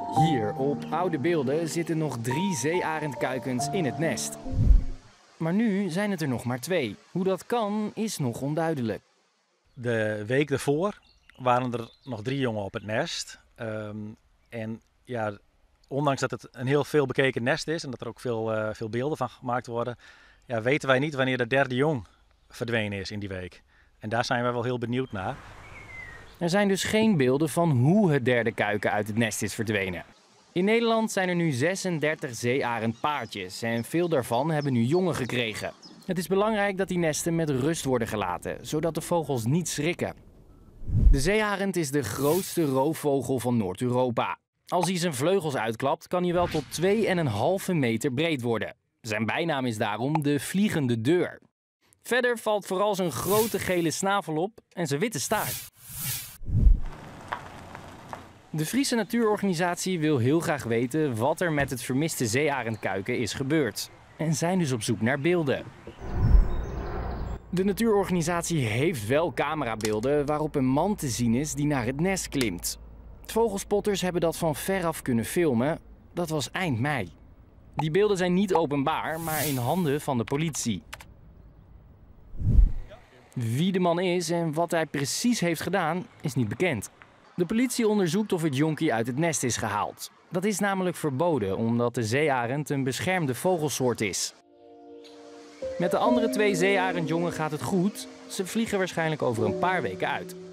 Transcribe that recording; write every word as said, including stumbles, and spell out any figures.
Hier op oude beelden zitten nog drie zeearendkuikens in het nest. Maar nu zijn het er nog maar twee. Hoe dat kan, is nog onduidelijk. De week ervoor waren er nog drie jongen op het nest. Um, en ja, ondanks dat het een heel veel bekeken nest is en dat er ook veel, uh, veel beelden van gemaakt worden, ja, weten wij niet wanneer de derde jong verdwenen is in die week. En daar zijn wij wel heel benieuwd naar. Er zijn dus geen beelden van hoe het derde kuiken uit het nest is verdwenen. In Nederland zijn er nu zesendertig zeearendpaartjes en veel daarvan hebben nu jongen gekregen. Het is belangrijk dat die nesten met rust worden gelaten, zodat de vogels niet schrikken. De zeearend is de grootste roofvogel van Noord-Europa. Als hij zijn vleugels uitklapt, kan hij wel tot twee komma vijf meter breed worden. Zijn bijnaam is daarom de vliegende deur. Verder valt vooral zijn grote gele snavel op en zijn witte staart. De Friese Natuurorganisatie wil heel graag weten wat er met het vermiste zeearendkuiken is gebeurd. En zijn dus op zoek naar beelden. De natuurorganisatie heeft wel camerabeelden waarop een man te zien is die naar het nest klimt. Vogelspotters hebben dat van veraf kunnen filmen. Dat was eind mei. Die beelden zijn niet openbaar, maar in handen van de politie. Wie de man is en wat hij precies heeft gedaan, is niet bekend. De politie onderzoekt of het jonkie uit het nest is gehaald. Dat is namelijk verboden omdat de zeearend een beschermde vogelsoort is. Met de andere twee zeearendjongen gaat het goed. Ze vliegen waarschijnlijk over een paar weken uit.